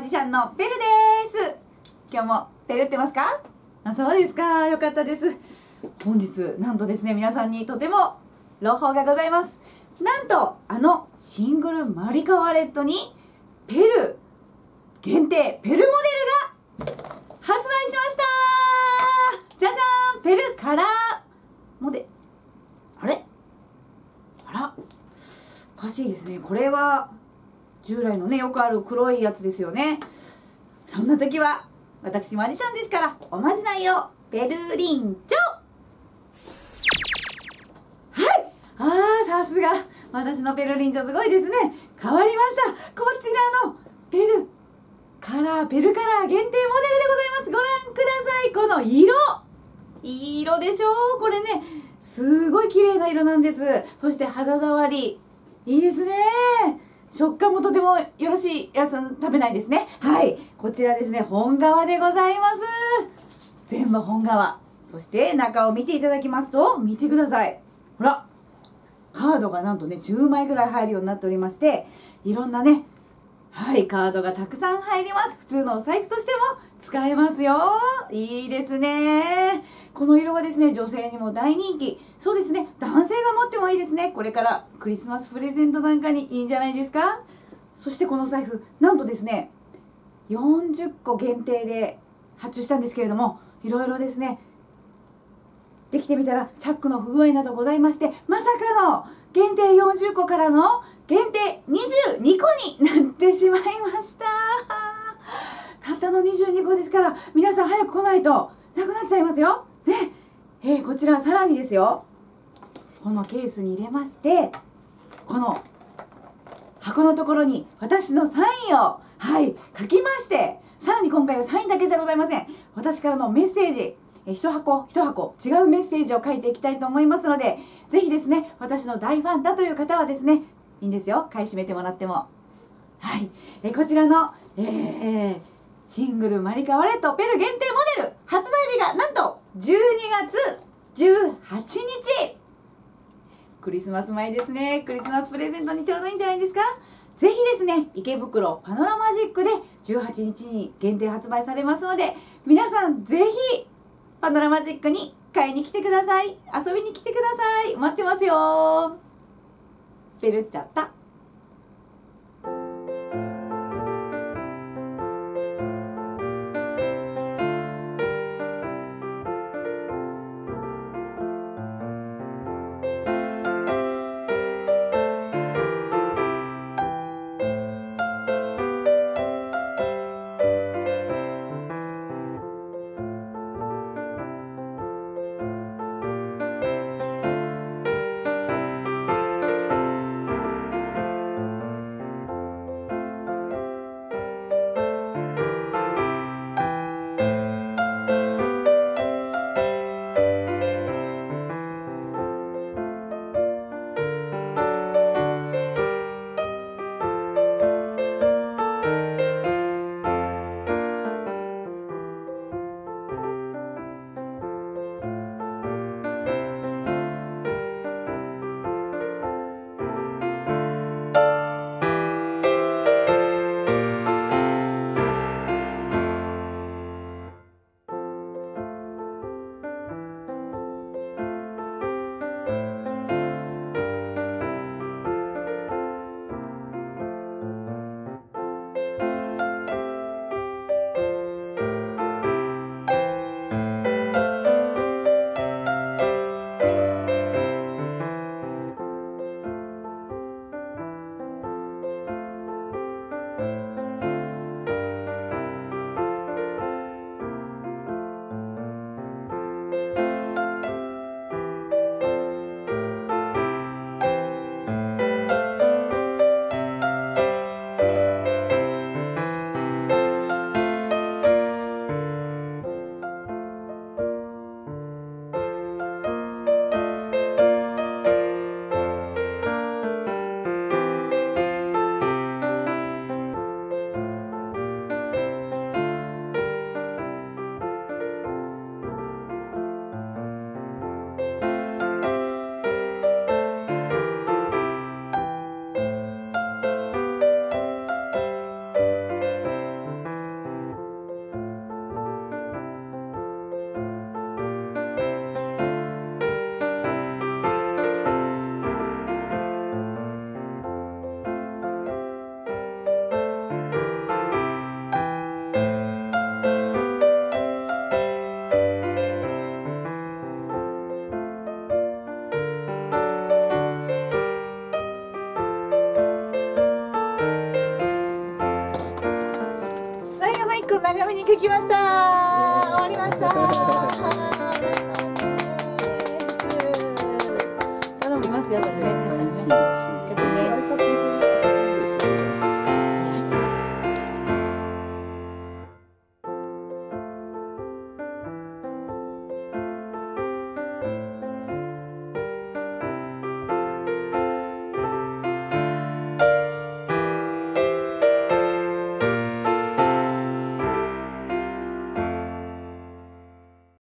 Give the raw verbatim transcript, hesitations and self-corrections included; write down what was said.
マジシャンのペルです。今日もペルってますか？あ、そうですか。よかったです。本日なんとですね、皆さんにとても朗報がございます。なんとあのシングルマリカワレットにペル限定ペルモデルが発売しました。じゃじゃーん、ペルカラーモデル。あれあら、おかしいですね。これは従来のね、よくある黒いやつですよね。そんな時は私マジシャンですからおまじないをペルリンチョ。はい、あー、さすが私のペルリンチョすごいですね。変わりました。こちらのペルカラーペルカラー限定モデルでございます。ご覧ください。この色、いい色でしょう。これね、すごい綺麗な色なんです。そして肌触りいいですね。食感もとてもよろしいやつ食べないですね。はい、こちらですね、本革でございます。全部本革。そして中を見ていただきますと、見てください。ほら、カードがなんとねじゅうまいぐらい入るようになっておりまして、いろんなね、はい、カードがたくさん入ります。普通のお財布としても使えますよ。いいですね。この色はですね、女性にも大人気。そうですね、男性が持ってもいいですね。これからクリスマスプレゼントなんかにいいんじゃないですか。そしてこのお財布、なんとですね、よんじゅっこ限定で発注したんですけれども、いろいろですね、できてみたらチャックの不具合などございまして、まさかの限定よんじゅっこからの限定にじゅうにこになってしまいました。たったのにじゅうにこですから、皆さん早く来ないとなくなっちゃいますよね。えー、こちらさらにですよ、このケースに入れまして、この箱のところに私のサインを、はい、書きまして、さらに今回はサインだけじゃございません。私からのメッセージ、え一箱一箱違うメッセージを書いていきたいと思いますので、ぜひですね、私の大ファンだという方はですね、いいんですよ、買い占めてもらっても。はい、えこちらの、えー、シングルマリカワレットペル限定モデル発売日がなんとじゅうにがつじゅうはちにち。クリスマス前ですね。クリスマスプレゼントにちょうどいいんじゃないですか。ぜひですね、池袋パノラマジックでじゅうはちにちに限定発売されますので、皆さんぜひパノラマジックに買いに来てください。遊びに来てください。待ってますよ。ペルっちゃった。 の一個眺めに行きました。終わりました。頼みますよこれね。